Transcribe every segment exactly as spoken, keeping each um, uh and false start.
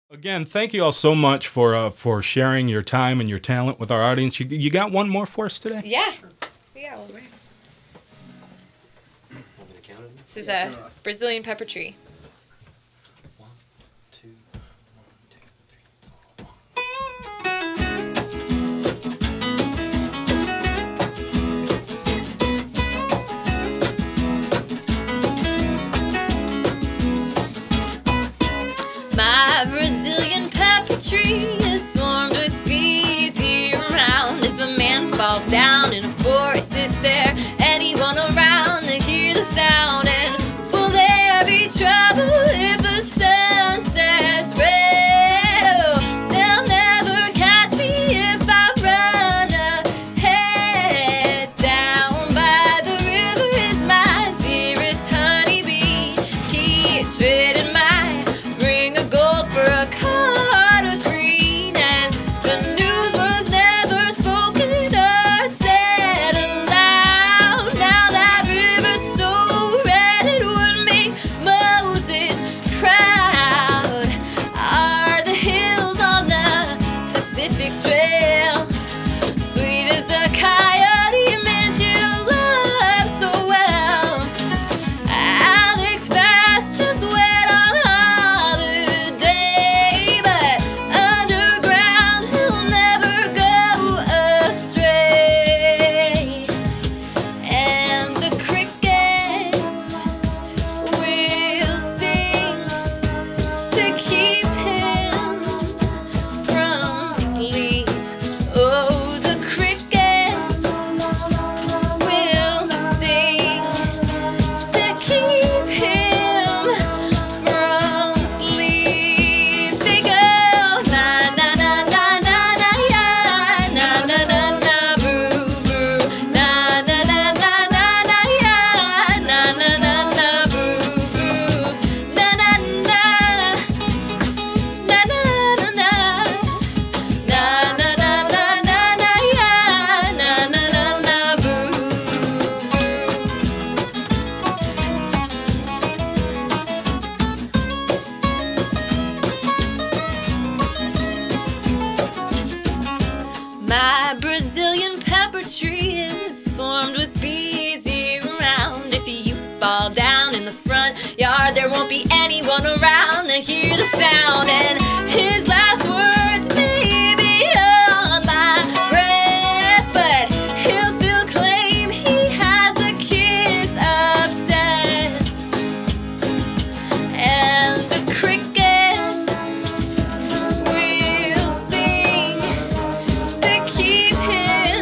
Again, thank you all so much for uh, for sharing your time and your talent with our audience. You, you got one more for us today? Yeah. Sure. Yeah. Well, this is a Brazilian pepper tree. One, two, one, two, three, four. My Brazilian pepper tree is swarmed with bees year-round. If a man falls down in a forest, is there anyone around to hear the sound? And will there be trouble if the sun sets red? Oh, they'll never catch me if I run ahead. Down by the river is my dearest honeybee. He traded my ring of gold for a card of green, and the news was never spoken or said aloud. Now that river's so red it would make Moses proud. Are the hills on the Pacific Trail sweet as a coyote meant you love so well? Alex Fast just went on holiday, but underground he'll never go astray. And the crickets will sing to keep him from sleep. Oh, the crickets will sing to keep him from sleep. They go na na na na na na ya, na na na na boo boo, na na na na na na ya, na na na na boo boo, na na na na na na na, na na na na na na ya, na na na na boo boo. My Brazilian pepper tree is swarmed with bees year-round. If you fall down in the front yard, there won't be anyone around to hear the sound. And his last words may be on my breath, but he'll still claim he has a kiss of death. And the crickets will sing to keep him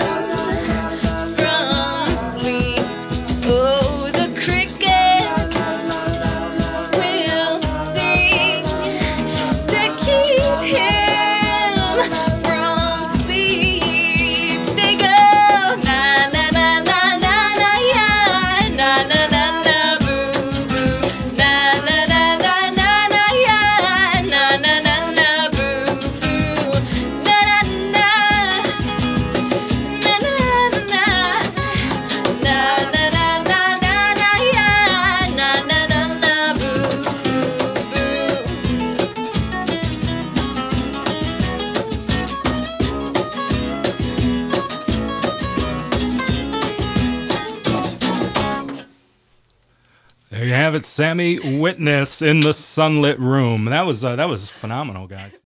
from sleep. Oh, the crickets will sing to keep him from sleep. They go na na na na na na ya, na na na na boo boo, na na na na na na ya, na na na na boo boo, na na na. Na na na na na na na na na ya, na na na na boo boo. There you have it, Sammy Witness in the sunlit room. That was uh, that was phenomenal, guys.